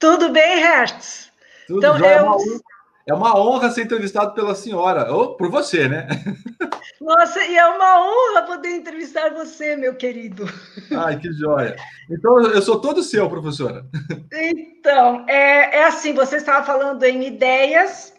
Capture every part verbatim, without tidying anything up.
Tudo bem, Hertz? Tudo então, já eu... é, uma honra, é uma honra ser entrevistado pela senhora, ou por você, né? Nossa, e é uma honra poder entrevistar você, meu querido. Ai, que joia. Então, eu sou todo seu, professora. Então, é, é assim, você estava falando em ideias,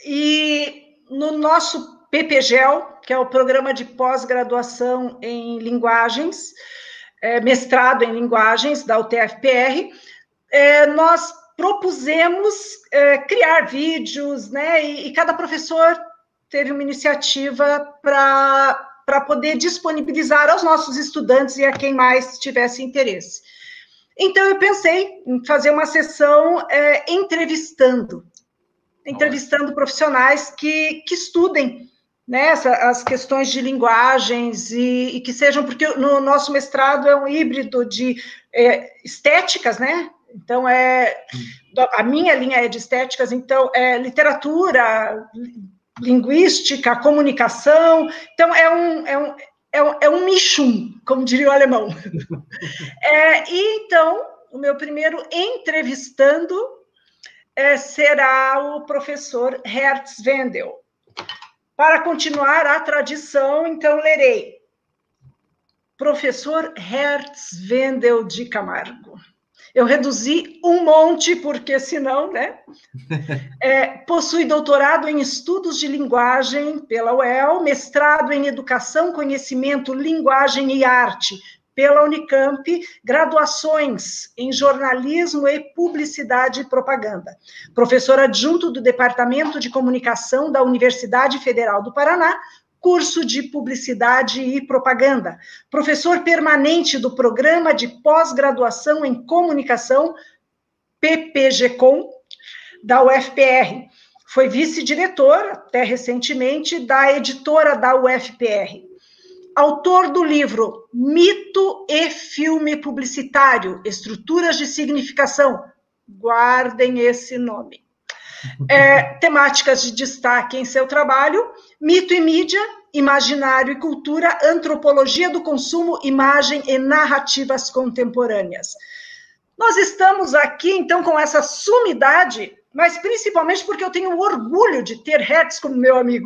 e no nosso P P G E L, que é o Programa de Pós-Graduação em Linguagens, é, mestrado em Linguagens, da U T F P R, é, nós propusemos é, criar vídeos, né, e, e cada professor teve uma iniciativa para poder disponibilizar aos nossos estudantes e a quem mais tivesse interesse. Então, eu pensei em fazer uma sessão é, entrevistando, entrevistando Nossa. profissionais que, que estudem, né, essa, as questões de linguagens e, e que sejam, porque no nosso mestrado é um híbrido de é, estéticas, né? Então, é, a minha linha é de estéticas, então, é literatura, linguística, comunicação, então, é um, é um, é um, é um mischum, como diria o alemão. É, e, então, o meu primeiro entrevistando é, será o professor Hertz Wendel. Para continuar a tradição, então, lerei Professor Hertz Wendel de Camargo. Eu reduzi um monte, porque senão, né? É, possui doutorado em estudos de linguagem pela U E L, mestrado em educação, conhecimento, linguagem e arte pela Unicamp, graduações em jornalismo e publicidade e propaganda. Professor adjunto do Departamento de Comunicação da Universidade Federal do Paraná, curso de Publicidade e Propaganda, professor permanente do Programa de Pós-Graduação em Comunicação, P P G Com, da U F P R. Foi vice-diretor, até recentemente, da editora da U F P R. Autor do livro Mito e Filme Publicitário, Estruturas de Significação. Guardem esse nome. É, temáticas de destaque em seu trabalho: mito e mídia, imaginário e cultura, antropologia do consumo, imagem e narrativas contemporâneas. Nós estamos aqui, então, com essa sumidade, mas principalmente porque eu tenho orgulho de ter Hertz como meu amigo.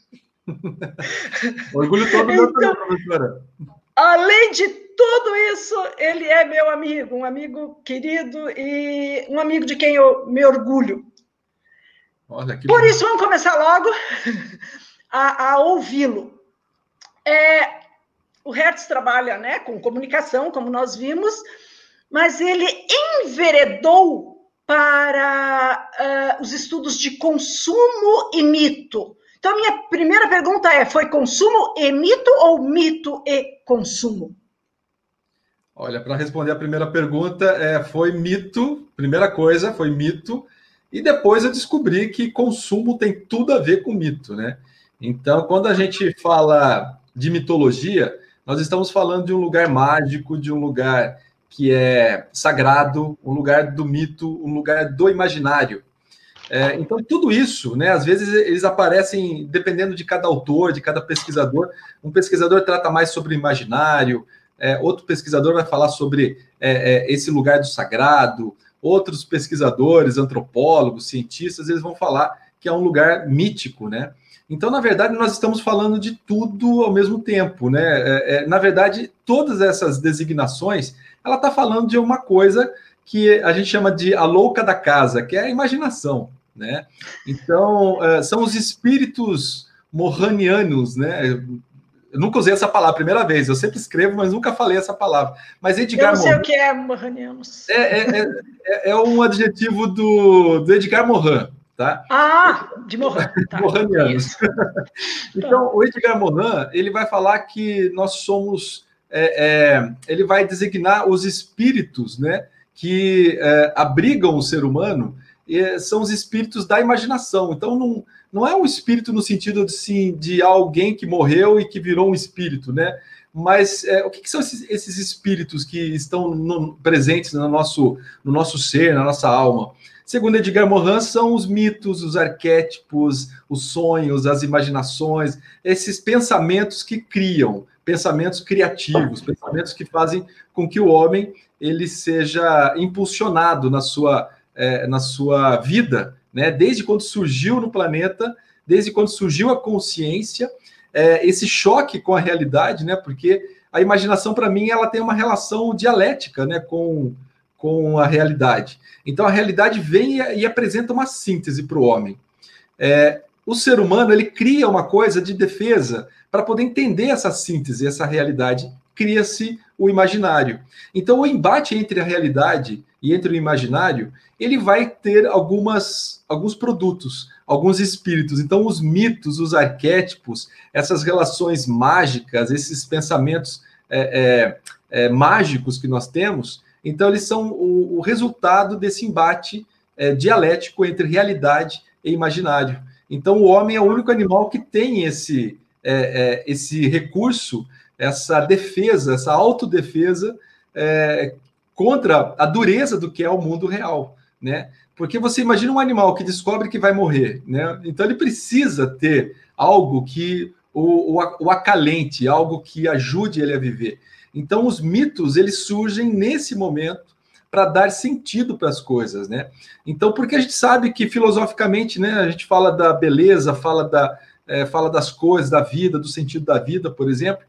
Orgulho todo meu também, professora. Além de tudo isso, ele é meu amigo, um amigo querido e um amigo de quem eu me orgulho. Olha, que Por bom. isso, vamos começar logo a, a ouvi-lo. É, o Hertz trabalha, né, com comunicação, como nós vimos, mas ele enveredou para uh, os estudos de consumo e mito. Então, a minha primeira pergunta é, foi consumo e mito ou mito e consumo? Olha, para responder a primeira pergunta, é, foi mito, primeira coisa, foi mito, e depois eu descobri que consumo tem tudo a ver com mito, né? Então, quando a gente fala de mitologia, nós estamos falando de um lugar mágico, de um lugar que é sagrado, um lugar do mito, um lugar do imaginário. É, então, tudo isso, né, às vezes eles aparecem dependendo de cada autor, de cada pesquisador. Um pesquisador trata mais sobre o imaginário, é, outro pesquisador vai falar sobre é, é, esse lugar do sagrado, outros pesquisadores, antropólogos, cientistas, eles vão falar que é um lugar mítico, né? Então, na verdade, nós estamos falando de tudo ao mesmo tempo, né? É, é, na verdade, todas essas designações, ela está falando de uma coisa que a gente chama de a louca da casa, que é a imaginação, né? Então, uh, são os espíritos morranianos, né? Eu nunca usei essa palavra, primeira vez, eu sempre escrevo, mas nunca falei essa palavra. Mas Edgar Eu não sei Morin, o que é morranianos. É, é, é, é um adjetivo do, do Edgar Morin, tá? Ah, de Morin. Tá, Morranianos. Então, tá. O Edgar Morin, ele vai falar que nós somos... É, é, ele vai designar os espíritos, né, que é, abrigam o ser humano, e são os espíritos da imaginação. Então, não, não é um espírito no sentido de, assim, de alguém que morreu e que virou um espírito, né? Mas é, o que, que são esses, esses espíritos que estão no, presentes no nosso, no nosso ser, na nossa alma? Segundo Edgar Morin, são os mitos, os arquétipos, os sonhos, as imaginações, esses pensamentos que criam, pensamentos criativos, pensamentos que fazem com que o homem ele seja impulsionado na sua é, na sua vida, né? Desde quando surgiu no planeta, desde quando surgiu a consciência, é, esse choque com a realidade, né? Porque a imaginação, para mim, ela tem uma relação dialética, né? com, com a realidade. Então, a realidade vem e, e apresenta uma síntese para o homem. É, o ser humano, ele cria uma coisa de defesa para poder entender essa síntese, essa realidade. Cria-se o imaginário. Então, o embate entre a realidade e entre o imaginário, ele vai ter algumas, alguns produtos, alguns espíritos. Então, os mitos, os arquétipos, essas relações mágicas, esses pensamentos é, é, é, mágicos que nós temos, então, eles são o, o resultado desse embate é, dialético entre realidade e imaginário. Então, o homem é o único animal que tem esse, é, é, esse recurso, essa defesa, essa autodefesa é, contra a dureza do que é o mundo real, né? Porque você imagina um animal que descobre que vai morrer, né? Então ele precisa ter algo que o, o, o acalente, algo que ajude ele a viver. Então os mitos, eles surgem nesse momento para dar sentido para as coisas, né? Então, porque a gente sabe que filosoficamente, né, a gente fala da beleza, fala, da, é, fala das coisas, da vida, do sentido da vida, por exemplo.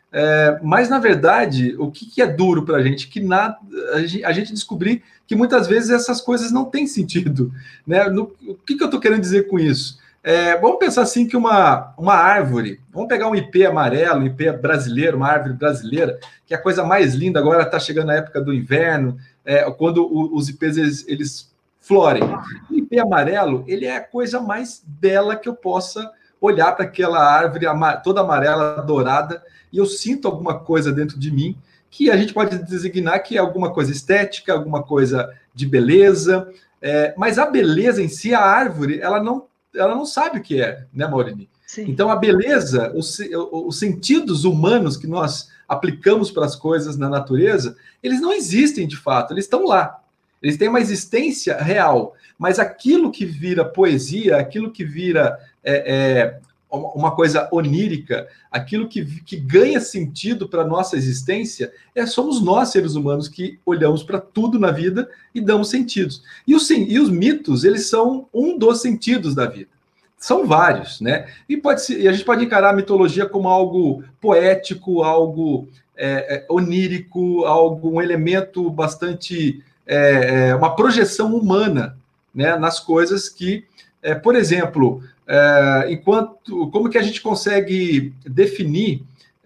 É, mas, na verdade, o que, que é duro para a gente? Que nada, a gente descobrir que muitas vezes essas coisas não têm sentido, né? No, o que, que eu estou querendo dizer com isso? É, vamos pensar assim que uma, uma árvore, vamos pegar um ipê amarelo, um ipê brasileiro, uma árvore brasileira, que é a coisa mais linda, agora está chegando a época do inverno, é, quando o, os ipês eles, eles florem. O ipê amarelo, ele é a coisa mais bela que eu possa olhar para aquela árvore toda amarela, dourada, e eu sinto alguma coisa dentro de mim que a gente pode designar que é alguma coisa estética, alguma coisa de beleza, é, mas a beleza em si, a árvore, ela não, ela não sabe o que é, né, Maurini? Sim. Então, a beleza, os, os sentidos humanos que nós aplicamos para as coisas na natureza, eles não existem de fato, eles estão lá. Eles têm uma existência real, mas aquilo que vira poesia, aquilo que vira é, é, uma coisa onírica, aquilo que, que ganha sentido para a nossa existência, é, somos nós, seres humanos, que olhamos para tudo na vida e damos sentidos. E os, e os mitos, eles são um dos sentidos da vida. São vários, né? E, pode ser, e a gente pode encarar a mitologia como algo poético, algo é, é, onírico, algo, um elemento bastante... É, uma projeção humana, né, nas coisas que, é, por exemplo, é, enquanto, como que a gente consegue definir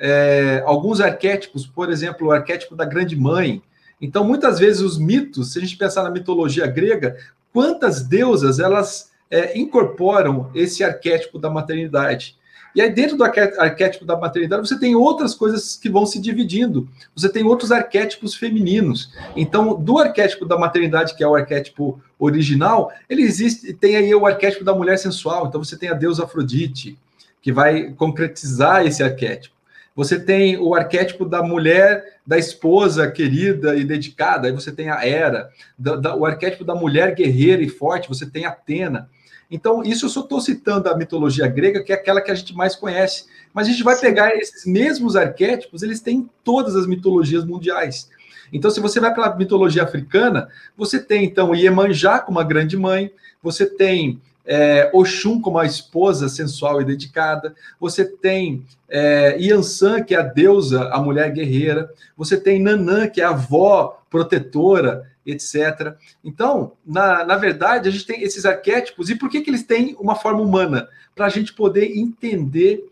é, alguns arquétipos, por exemplo, o arquétipo da grande mãe. Então, muitas vezes os mitos, se a gente pensar na mitologia grega, quantas deusas elas é, incorporam esse arquétipo da maternidade. E aí, dentro do arquétipo da maternidade, você tem outras coisas que vão se dividindo. Você tem outros arquétipos femininos. Então, do arquétipo da maternidade, que é o arquétipo original, ele existe, tem aí o arquétipo da mulher sensual. Então, você tem a deusa Afrodite, que vai concretizar esse arquétipo. Você tem o arquétipo da mulher, da esposa querida e dedicada. Aí você tem a Hera. Da, da, o arquétipo da mulher guerreira e forte, você tem a Atena. Então, isso eu só estou citando a mitologia grega, que é aquela que a gente mais conhece. Mas a gente vai Sim. pegar esses mesmos arquétipos, eles têm em todas as mitologias mundiais. Então, se você vai para a mitologia africana, você tem, então, Iemanjá como a grande mãe, você tem é, Oxum como a esposa sensual e dedicada, você tem é, Iansã, que é a deusa, a mulher guerreira, você tem Nanã, que é a avó protetora, etcétera. Então, na, na verdade, a gente tem esses arquétipos. E por que, que eles têm uma forma humana? Para a gente poder entender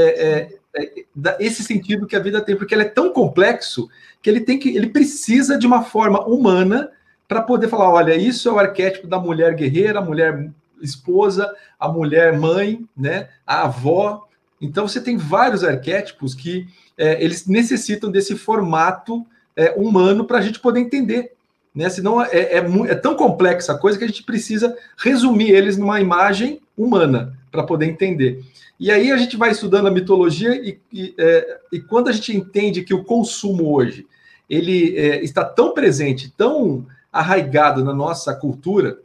é, é, é, esse sentido que a vida tem, porque ele é tão complexo que ele, tem que, ele precisa de uma forma humana para poder falar, olha, isso é o arquétipo da mulher guerreira, a mulher esposa, a mulher mãe, né, a avó. Então, você tem vários arquétipos que é, eles necessitam desse formato é, humano para a gente poder entender. Né? Senão é, é, é tão complexa a coisa que a gente precisa resumir eles numa imagem humana para poder entender. E aí a gente vai estudando a mitologia e, e, é, e quando a gente entende que o consumo hoje ele é, está tão presente, tão arraigado na nossa cultura,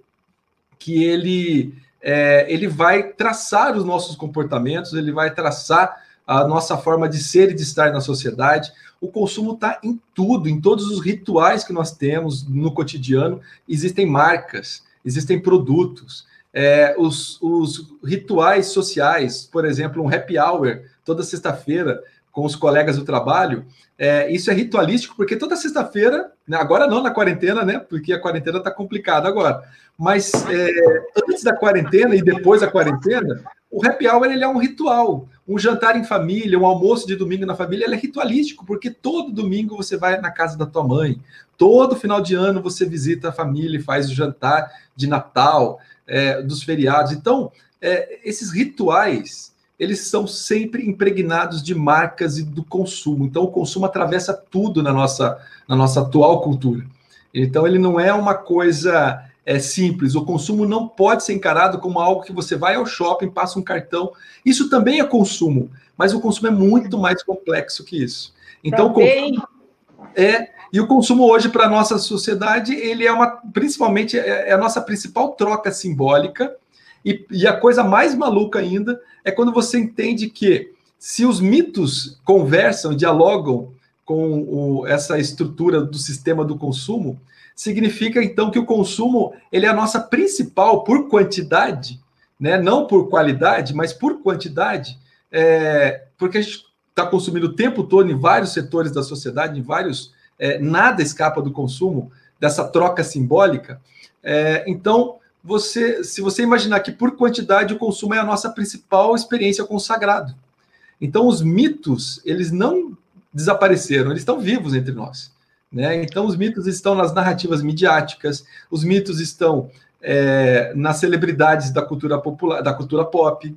que ele, é, ele vai traçar os nossos comportamentos, ele vai traçar a nossa forma de ser e de estar na sociedade. o consumo está em tudo, em todos os rituais que nós temos no cotidiano, existem marcas, existem produtos, é, os, os rituais sociais, por exemplo, um happy hour, toda sexta-feira, com os colegas do trabalho, é, isso é ritualístico, porque toda sexta-feira, né, agora não na quarentena, né, porque a quarentena está complicada agora, mas é, antes da quarentena e depois da quarentena, o happy hour ele é um ritual, um jantar em família, um almoço de domingo na família, ele é ritualístico, porque todo domingo você vai na casa da tua mãe, todo final de ano você visita a família e faz o jantar de Natal, é, dos feriados. Então, é, esses rituais, eles são sempre impregnados de marcas e do consumo. Então, o consumo atravessa tudo na nossa, na nossa atual cultura. Então, ele não é uma coisa é, simples. O consumo não pode ser encarado como algo que você vai ao shopping, passa um cartão. Isso também é consumo, mas o consumo é muito mais complexo que isso. Então, o consumo é... E o consumo hoje, para a nossa sociedade, ele é uma, principalmente, é a nossa principal troca simbólica. E, e a coisa mais maluca ainda é quando você entende que, se os mitos conversam, dialogam com o, essa estrutura do sistema do consumo, significa, então, que o consumo ele é a nossa principal, por quantidade, né? Não por qualidade, mas por quantidade, é, porque a gente está consumindo o tempo todo em vários setores da sociedade, em vários... É, nada escapa do consumo, dessa troca simbólica. É, então, você, se você imaginar que, por quantidade, o consumo é a nossa principal experiência com o sagrado. Então, os mitos, eles não desapareceram, eles estão vivos entre nós. Né? Então, os mitos estão nas narrativas midiáticas, os mitos estão é, nas celebridades da cultura popular, da cultura pop.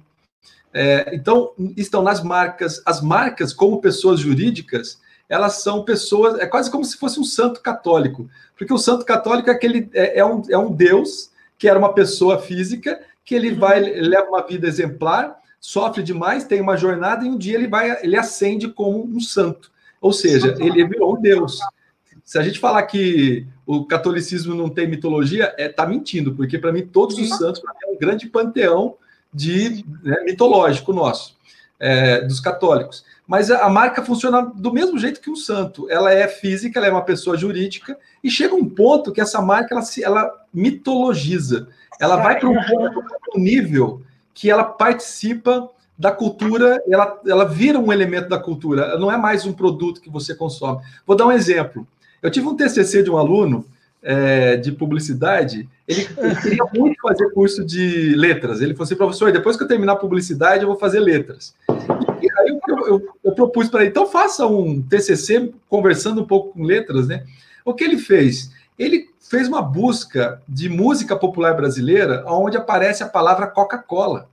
É, então, estão nas marcas. As marcas, como pessoas jurídicas, elas são pessoas, é quase como se fosse um santo católico, porque o santo católico é, aquele, é, é, um, é um Deus que era uma pessoa física, que ele vai, leva uma vida exemplar, sofre demais, tem uma jornada, e um dia ele, vai, ele ascende como um santo, ou seja, ele virou um Deus. Se a gente falar que o catolicismo não tem mitologia, é, tá mentindo, porque para mim todos os santos é um grande panteão de, né, mitológico nosso, é, dos católicos. Mas a marca funciona do mesmo jeito que um santo. Ela é física, ela é uma pessoa jurídica, e chega um ponto que essa marca ela, se, ela mitologiza. Ela vai para um, um nível que ela participa da cultura, ela, ela vira um elemento da cultura. Ela não é mais um produto que você consome. Vou dar um exemplo. Eu tive um T C C de um aluno é, de publicidade, ele, ele queria muito fazer curso de letras. Ele falou assim, professor, depois que eu terminar a publicidade, eu vou fazer letras. E aí eu, eu, eu, eu propus para ele, então faça um T C C conversando um pouco com letras, né? O que ele fez? Ele fez uma busca de música popular brasileira onde aparece a palavra Coca-Cola.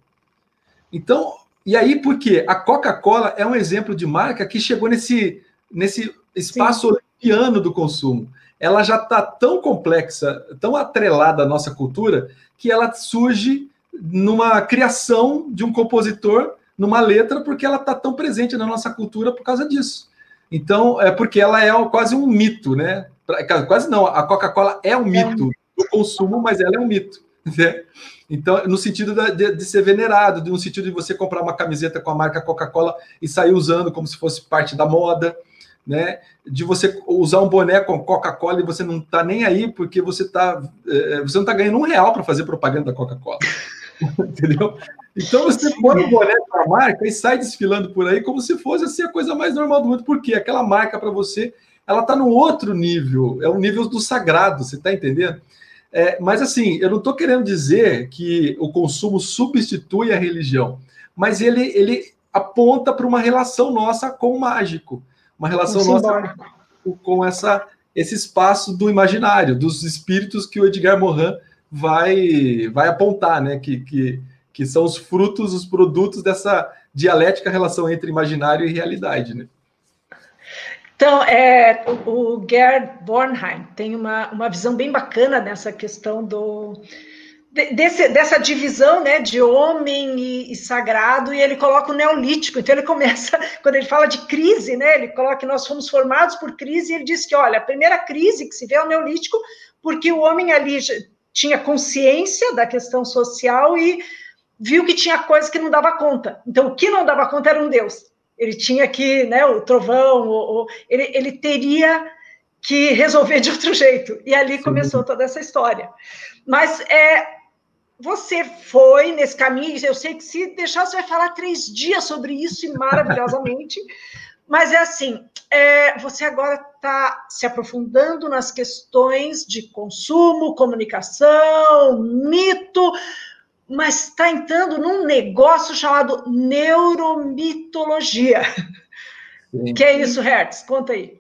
Então, e aí por quê? A Coca-Cola é um exemplo de marca que chegou nesse, nesse espaço Sim. olimpiano do consumo. Ela já está tão complexa, tão atrelada à nossa cultura, que ela surge numa criação de um compositor, numa letra, porque ela está tão presente na nossa cultura por causa disso. Então, é porque ela é quase um mito, né? Quase não, a Coca-Cola é um mito do consumo, mas ela é um mito. Né? Então, no sentido de, de ser venerado, no sentido de você comprar uma camiseta com a marca Coca-Cola e sair usando como se fosse parte da moda, né? De você usar um boné com Coca-Cola e você não está nem aí porque você, tá, você não está ganhando um real para fazer propaganda da Coca-Cola. Entendeu? Então você põe o boné para a marca e sai desfilando por aí como se fosse assim, a coisa mais normal do mundo. Por quê? Aquela marca para você, ela está num outro nível, é o nível do sagrado, você está entendendo? É, mas assim, eu não estou querendo dizer que o consumo substitui a religião, mas ele, ele aponta para uma relação nossa com o mágico, uma relação um nossa com, com essa, esse espaço do imaginário, dos espíritos que o Edgar Morin vai, vai apontar, né? Que, que, que são os frutos, os produtos dessa dialética relação entre imaginário e realidade, né? Então, é, o, o Gerd Bornheim tem uma, uma visão bem bacana nessa questão do, de, desse, dessa divisão, né, de homem e, e sagrado, e ele coloca o neolítico. Então, ele começa, quando ele fala de crise, né, ele coloca que nós fomos formados por crise, e ele diz que, olha, a primeira crise que se vê é o neolítico, porque o homem ali tinha consciência da questão social e viu que tinha coisas que não dava conta. Então, o que não dava conta era um Deus. Ele tinha que, né, o trovão, o, o, ele, ele teria que resolver de outro jeito. E ali Sim. começou toda essa história. Mas é, você foi nesse caminho, eu sei que se deixar, você vai falar três dias sobre isso, e maravilhosamente. Mas é assim, é, você agora está se aprofundando nas questões de consumo, comunicação, mito, mas está entrando num negócio chamado neuromitologia. Sim. Que é isso, Hertz? Conta aí.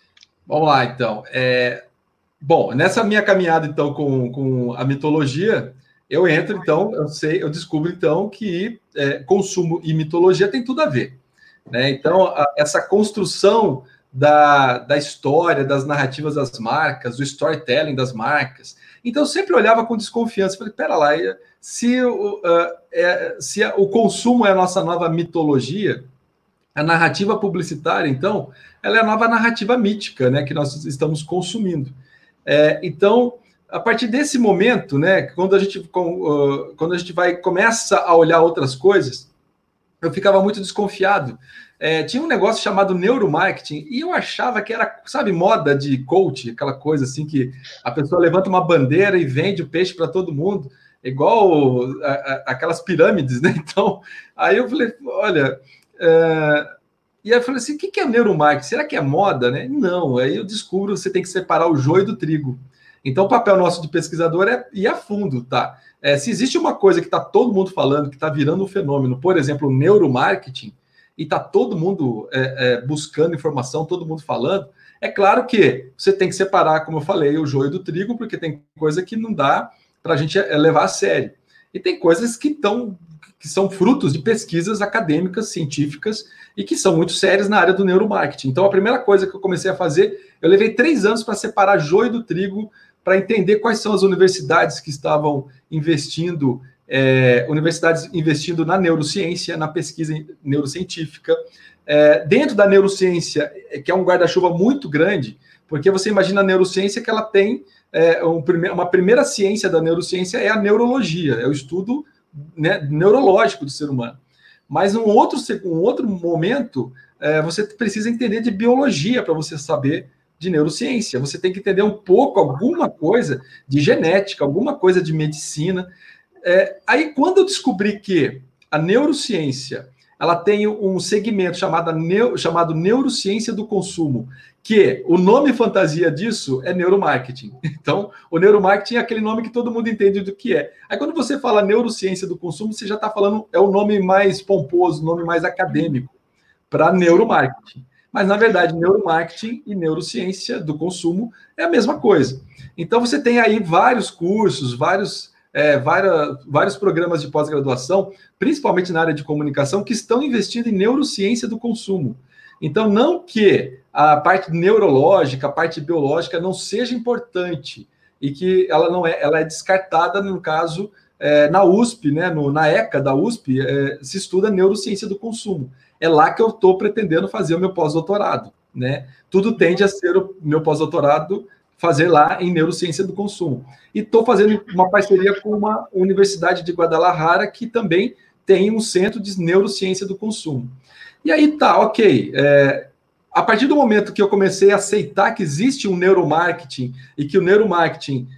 Vamos lá, então. É... Bom, nessa minha caminhada, então, com, com a mitologia, eu entro, então, eu sei, eu descubro, então, que é, consumo e mitologia tem tudo a ver. Né? Então, a, essa construção da, da história, das narrativas das marcas, do storytelling das marcas. Então, eu sempre olhava com desconfiança. Falei, pera lá, se o, uh, é, se o consumo é a nossa nova mitologia, a narrativa publicitária, então, ela é a nova narrativa mítica, né, que nós estamos consumindo. É, então, a partir desse momento, né, quando a gente, uh, quando a gente vai, começa a olhar outras coisas, eu ficava muito desconfiado. É, tinha um negócio chamado neuromarketing e eu achava que era, sabe, moda de coach, aquela coisa assim que a pessoa levanta uma bandeira e vende o peixe para todo mundo, igual a, a, aquelas pirâmides, né? Então, aí eu falei, olha... É... E aí eu falei assim, o que é neuromarketing? Será que é moda, né? Não, aí eu descubro que você tem que separar o joio do trigo. Então, o papel nosso de pesquisador é ir a fundo, tá? É, se existe uma coisa que está todo mundo falando, que está virando um fenômeno, por exemplo, o neuromarketing, e está todo mundo é, é, buscando informação, todo mundo falando, é claro que você tem que separar, como eu falei, o joio do trigo, porque tem coisa que não dá para a gente levar a sério. E tem coisas que, tão, que são frutos de pesquisas acadêmicas, científicas, e que são muito sérias na área do neuromarketing. Então, a primeira coisa que eu comecei a fazer, eu levei três anos para separar joio do trigo, para entender quais são as universidades que estavam investindo, é, universidades investindo na neurociência, na pesquisa neurocientífica. É, dentro da neurociência, que é um guarda-chuva muito grande, porque você imagina a neurociência que ela tem, é, um, uma primeira ciência da neurociência é a neurologia, é o estudo, né, neurológico do ser humano. Mas num outro, um outro momento, é, você precisa entender de biologia para você saber de neurociência. Você tem que entender um pouco, alguma coisa de genética, alguma coisa de medicina. É, aí, quando eu descobri que a neurociência ela tem um segmento chamado, neo, chamado neurociência do consumo, que o nome fantasia disso é neuromarketing. Então, o neuromarketing é aquele nome que todo mundo entende do que é. Aí, quando você fala neurociência do consumo, você já está falando, é o nome mais pomposo, o nome mais acadêmico para neuromarketing. Mas, na verdade, neuromarketing e neurociência do consumo é a mesma coisa. Então, você tem aí vários cursos, vários, é, várias, vários programas de pós-graduação, principalmente na área de comunicação, que estão investindo em neurociência do consumo. Então, não que a parte neurológica, a parte biológica não seja importante e que ela não é, ela é descartada, no caso, é, na U S P, né, no, na ECA da U S P, é, se estuda neurociência do consumo. É lá que eu estou pretendendo fazer o meu pós-doutorado, né? Tudo tende a ser o meu pós-doutorado fazer lá em neurociência do consumo. E estou fazendo uma parceria com uma universidade de Guadalajara que também tem um centro de neurociência do consumo. E aí tá, ok. É, a partir do momento que eu comecei a aceitar que existe um neuromarketing e que o neuromarketing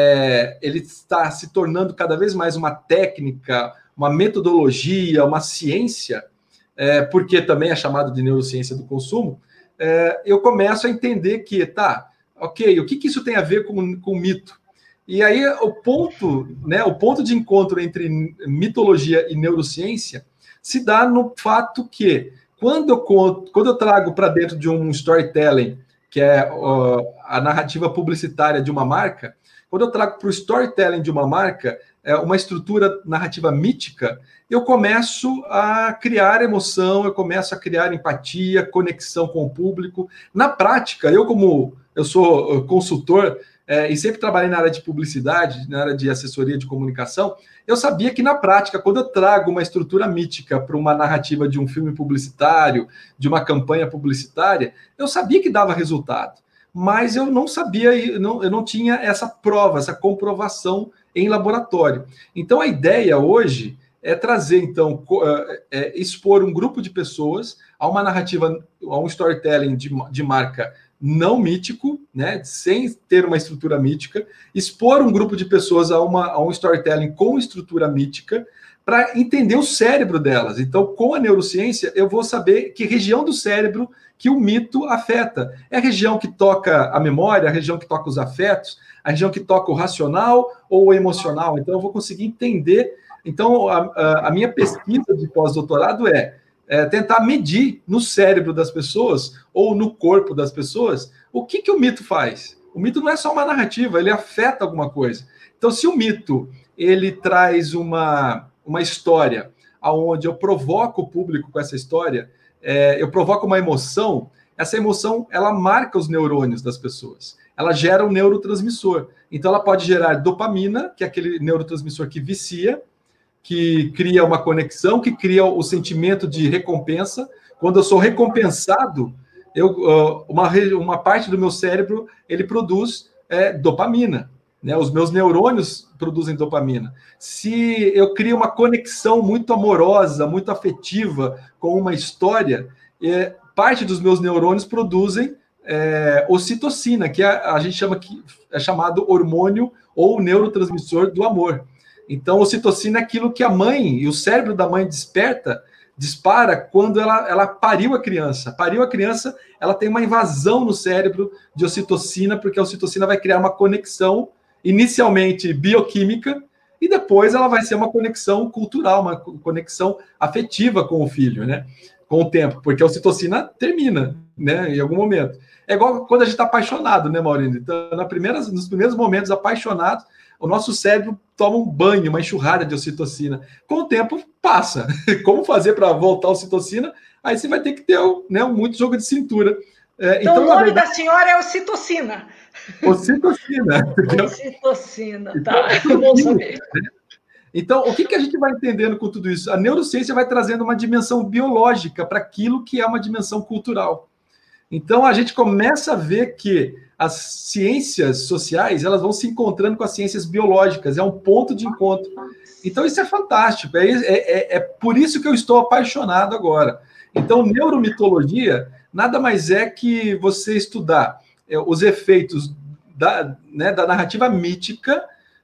é, ele está se tornando cada vez mais uma técnica, uma metodologia, uma ciência, é, porque também é chamado de neurociência do consumo, é, eu começo a entender que, tá, ok, o que, que isso tem a ver com, com mito? E aí o ponto, né, o ponto de encontro entre mitologia e neurociência se dá no fato que, quando eu, conto, quando eu trago para dentro de um storytelling, que é uh, a narrativa publicitária de uma marca, quando eu trago para o storytelling de uma marca, é, uma estrutura narrativa mítica, eu começo a criar emoção, eu começo a criar empatia, conexão com o público. Na prática, eu como eu sou consultor, é, e sempre trabalhei na área de publicidade, na área de assessoria de comunicação, eu sabia que, na prática, quando eu trago uma estrutura mítica para uma narrativa de um filme publicitário, de uma campanha publicitária, eu sabia que dava resultado, mas eu não sabia, eu não, eu não tinha essa prova, essa comprovação em laboratório. Então, a ideia hoje é trazer, então, é, expor um grupo de pessoas a uma narrativa, a um storytelling de, de marca não mítico, né, sem ter uma estrutura mítica, expor um grupo de pessoas a, uma, a um storytelling com estrutura mítica, para entender o cérebro delas. Então, com a neurociência, eu vou saber que região do cérebro que o mito afeta. É a região que toca a memória, a região que toca os afetos, a região que toca o racional ou o emocional. Então, eu vou conseguir entender. Então, a, a, a minha pesquisa de pós-doutorado é, é tentar medir no cérebro das pessoas ou no corpo das pessoas o que, que o mito faz. O mito não é só uma narrativa, ele afeta alguma coisa. Então, se o mito ele traz uma, uma história onde eu provoco o público com essa história, é, eu provoco uma emoção, essa emoção ela marca os neurônios das pessoas. Ela gera um neurotransmissor. Então, ela pode gerar dopamina, que é aquele neurotransmissor que vicia, que cria uma conexão, que cria o sentimento de recompensa. Quando eu sou recompensado, eu, uma, uma parte do meu cérebro ele produz é, dopamina. Né? Os meus neurônios produzem dopamina. Se eu crio uma conexão muito amorosa, muito afetiva com uma história, é, parte dos meus neurônios produzem é, ocitocina, que a, a gente chama que é chamado hormônio ou neurotransmissor do amor. Então, ocitocina é aquilo que a mãe e o cérebro da mãe desperta, dispara quando ela, ela pariu a criança. Pariu a criança, ela tem uma invasão no cérebro de ocitocina, porque a ocitocina vai criar uma conexão inicialmente bioquímica, e depois ela vai ser uma conexão cultural, uma conexão afetiva com o filho, né? Com o tempo, porque a ocitocina termina, né? Em algum momento. É igual quando a gente está apaixonado, né, Maurício? Então, na primeira, nos primeiros momentos apaixonados, o nosso cérebro toma um banho, uma enxurrada de ocitocina. Com o tempo, passa. Como fazer para voltar a ocitocina? Aí você vai ter que ter, né, muito jogo de cintura. É, então, então, o nome verdade, da senhora é ocitocina. Ocitocina. Ocitocina, tá. Então, bom saber. Então, o que, que a gente vai entendendo com tudo isso? A neurociência vai trazendo uma dimensão biológica para aquilo que é uma dimensão cultural. Então, a gente começa a ver que as ciências sociais elas vão se encontrando com as ciências biológicas, é um ponto de encontro. Então, isso é fantástico, é, é, é por isso que eu estou apaixonado agora. Então, neuromitologia nada mais é que você estudar é, os efeitos da, né, da narrativa mítica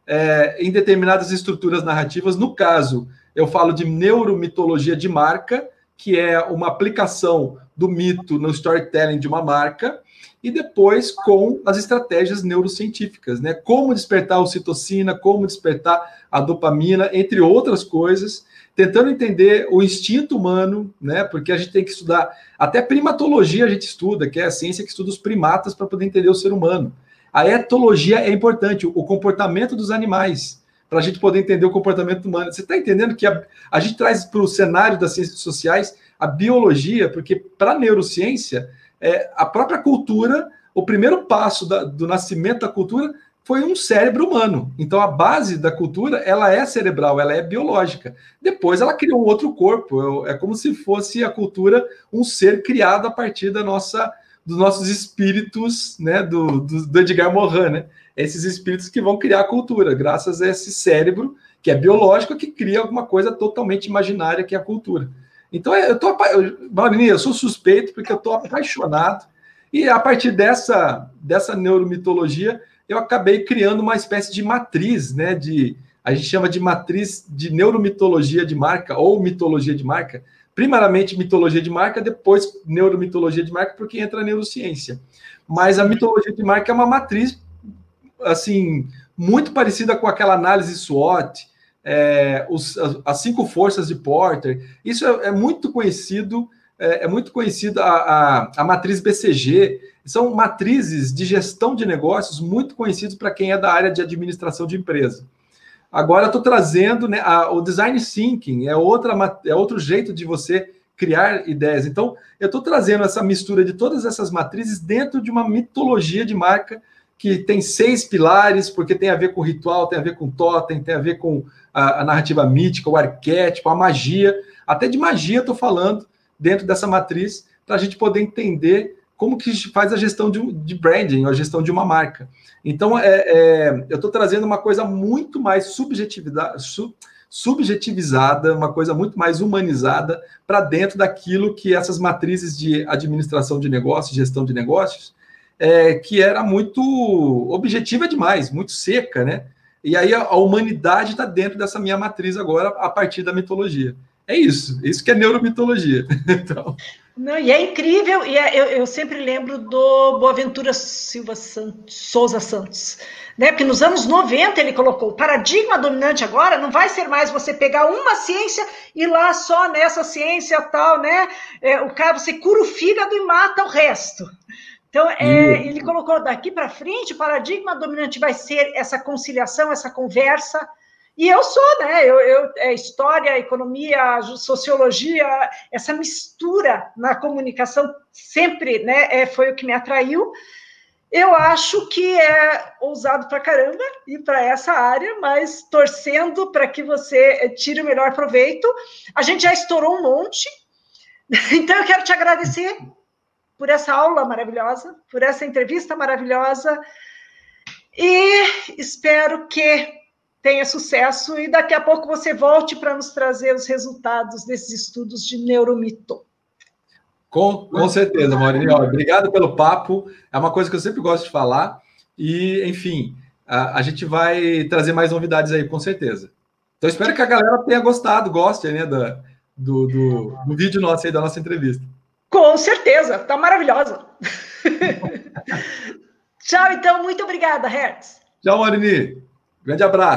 é, em determinadas estruturas narrativas. No caso, eu falo de neuromitologia de marca, que é uma aplicação do mito no storytelling de uma marca, e depois com as estratégias neurocientíficas, né? Como despertar a ocitocina, como despertar a dopamina, entre outras coisas, tentando entender o instinto humano, né? Porque a gente tem que estudar, até primatologia a gente estuda, que é a ciência que estuda os primatas para poder entender o ser humano. A etologia é importante, o comportamento dos animais, para a gente poder entender o comportamento humano. Você está entendendo que a, a gente traz para o cenário das ciências sociais a biologia, porque para a neurociência, é, a própria cultura, o primeiro passo da, do nascimento da cultura foi um cérebro humano. Então, a base da cultura, ela é cerebral, ela é biológica. Depois, ela criou um outro corpo. É como se fosse a cultura um ser criado a partir da nossa, dos nossos espíritos, né, do, do, do Edgar Morin, né? Esses espíritos que vão criar a cultura, graças a esse cérebro, que é biológico, que cria alguma coisa totalmente imaginária, que é a cultura. Então, eu tô, Maurício, eu sou suspeito, porque eu estou apaixonado, e a partir dessa, dessa neuromitologia, eu acabei criando uma espécie de matriz, né, de, a gente chama de matriz de neuromitologia de marca, ou mitologia de marca, primeiramente mitologia de marca, depois neuromitologia de marca, porque entra a neurociência. Mas a mitologia de marca é uma matriz, assim, muito parecida com aquela análise SWOT, é, os, as, as cinco forças de Porter. Isso é, é muito conhecido, é, é muito conhecido a, a, a matriz B C G. São matrizes de gestão de negócios muito conhecidos para quem é da área de administração de empresa. Agora eu estou trazendo, né, a, o design thinking, é, outra, é outro jeito de você criar ideias. Então, eu estou trazendo essa mistura de todas essas matrizes dentro de uma mitologia de marca que tem seis pilares, porque tem a ver com o ritual, tem a ver com o totem, tem a ver com a, a narrativa mítica, o arquétipo, a magia. Até de magia estou falando dentro dessa matriz, para a gente poder entender como que faz a gestão de, de branding, a gestão de uma marca. Então, é, é, eu estou trazendo uma coisa muito mais subjetividade, su, subjetivizada, uma coisa muito mais humanizada para dentro daquilo que essas matrizes de administração de negócios, gestão de negócios, é, que era muito objetiva demais, muito seca, né? E aí a, a humanidade está dentro dessa minha matriz agora, a partir da mitologia. É isso, isso que é neuromitologia. Então... Não, e é incrível, e é, eu, eu sempre lembro do Boaventura Silva Santos, Souza Santos, né? Porque nos anos noventa ele colocou, o paradigma dominante agora não vai ser mais você pegar uma ciência e ir lá só nessa ciência tal, né? É, o cara, você cura o fígado e mata o resto. Então, é, ele colocou daqui para frente, o paradigma dominante vai ser essa conciliação, essa conversa. E eu sou, né? Eu, eu, é história, economia, sociologia, essa mistura na comunicação sempre, né? É, foi o que me atraiu. Eu acho que é ousado pra caramba ir para essa área, mas torcendo para que você tire o melhor proveito. A gente já estourou um monte, então eu quero te agradecer por essa aula maravilhosa, por essa entrevista maravilhosa, e espero que tenha sucesso, e daqui a pouco você volte para nos trazer os resultados desses estudos de neuromito. Com, com certeza, Maurinho. Obrigado pelo papo, é uma coisa que eu sempre gosto de falar, e, enfim, a, a gente vai trazer mais novidades aí, com certeza. Então, espero que a galera tenha gostado, goste, né, da, do, do, do vídeo nosso aí, da nossa entrevista. Com certeza, tá maravilhosa. Tchau, então, muito obrigada, Hertz. Tchau, Maurinho. Grande abraço.